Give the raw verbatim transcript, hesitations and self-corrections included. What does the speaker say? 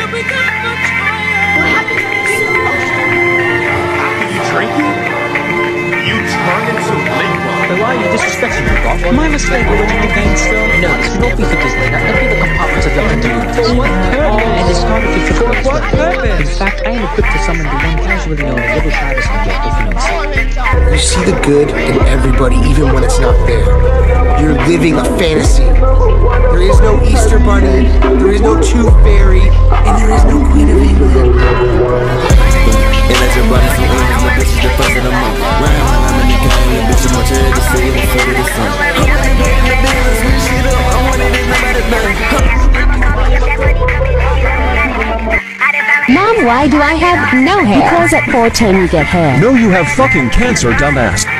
we get much higher. What happened? After you drink it, you turn into liquid. But why are you disrespecting me, Bob? My mistake, original gangster. No, this will not be for Disney. That will be the compartments of your continuity. For what purpose? And it's hard if you For forget what purpose? In fact, I am equipped to summon the one casually known as Little Travis and get if you know so. You see the good in everybody, even when it's not there. You're living a fantasy. There is no Easter Bunny, there is no Tooth Fairy, and there is no Queen of England. Mom, why do I have no hair? Because at four ten you get hair. No, you have fucking cancer, dumbass.